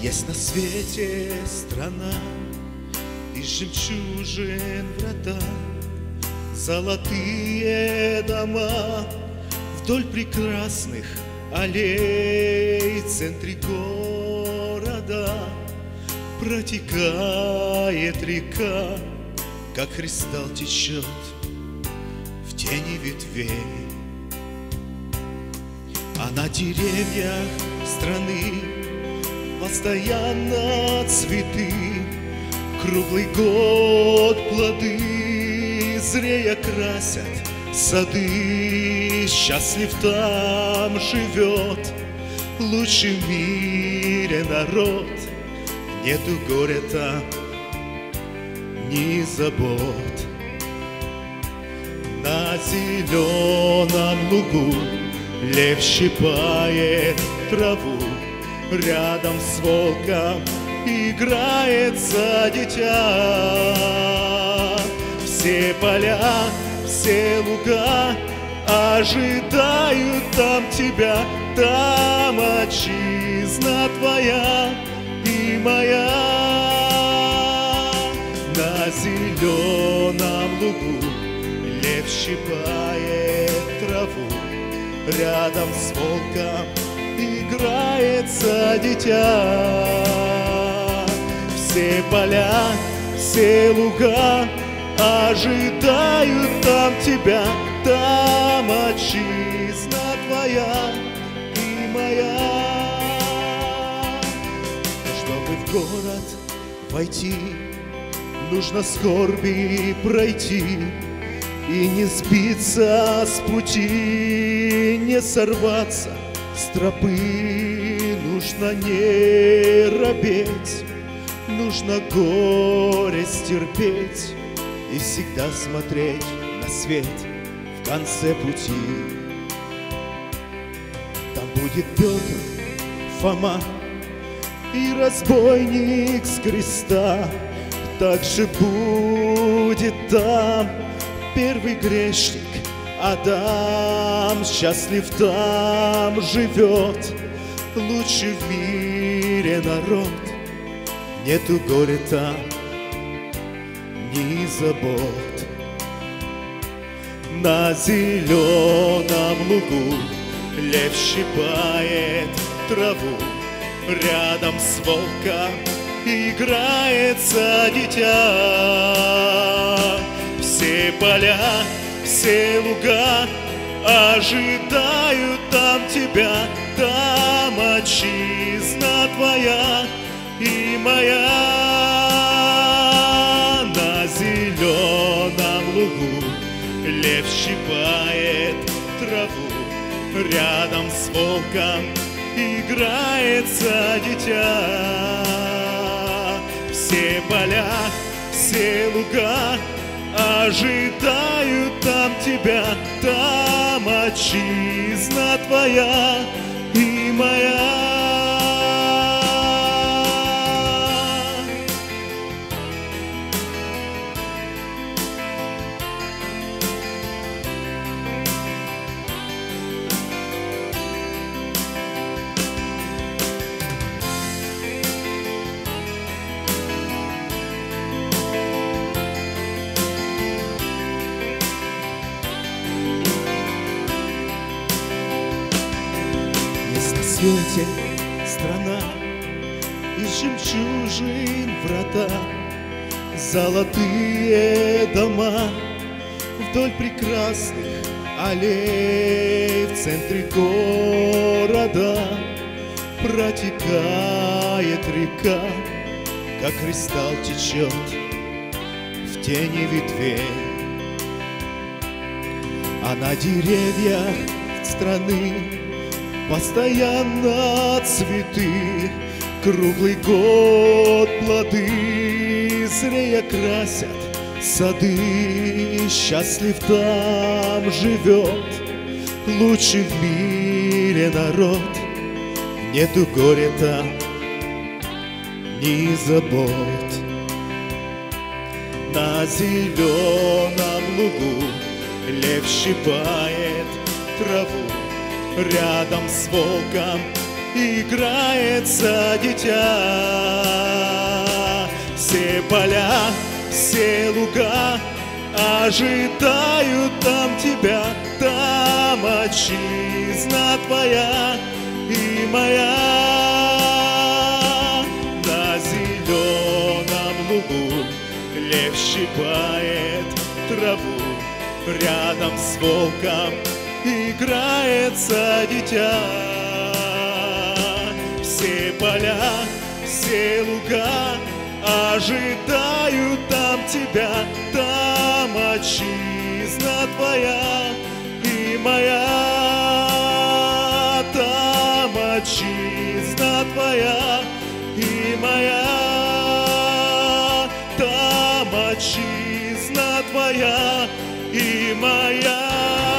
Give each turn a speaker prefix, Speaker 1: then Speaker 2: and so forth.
Speaker 1: Есть на свете страна, из жемчужин врата, золотые дома вдоль прекрасных аллей в центре города. Протекает река, как кристалл течет в тени ветвей. А на деревьях страны постоянно цветы, круглый год плоды зрея красят сады. Счастлив там живет лучший в мире народ. Нету горя там, ни забот. На зеленом лугу лев щипает траву, рядом с волком играется дитя. Все поля, все луга ожидают там тебя. Там отчизна твоя и моя. На зеленом лугу лев щипает траву, рядом с волком играется дитя. Все поля, все луга ожидают там тебя. Там отчизна твоя и моя. Чтобы в город войти, нужно скорби пройти и не сбиться с пути, не сорваться с тропы. Нужно не робеть, нужно горе стерпеть и всегда смотреть на свет в конце пути. Там будет Петр, Фома и разбойник с креста. Также будет там первый грешник Адам. Счастлив там живет лучший в мире народ. Нету горя там, ни забот. На зеленом лугу лев щипает траву, рядом с волком играется дитя. Все поля, все луга ожидают там тебя. Там отчизна твоя и моя. На зеленом лугу лев щипает траву, рядом с волком играется дитя. Все поля, все луга ожидают там тебя. Там отчизна твоя и моя. Страна из жемчужин врата, золотые дома вдоль прекрасных аллей в центре города. Протекает река, как кристалл течет в тени ветвей. А на деревьях страны постоянно цветы, круглый год плоды зрея красят сады. Счастлив там живет лучший в мире народ. Нету горя там, ни забот. На зеленом лугу лев щипает траву, рядом с волком играется дитя. Все поля, все луга ожидают там тебя, там отчизна твоя и моя. На зеленом лугу лев щипает траву, рядом с волком играется дитя. Все поля, все луга ожидают там тебя, там отчизна твоя и моя. Там отчизна твоя и моя. Там отчизна твоя и моя.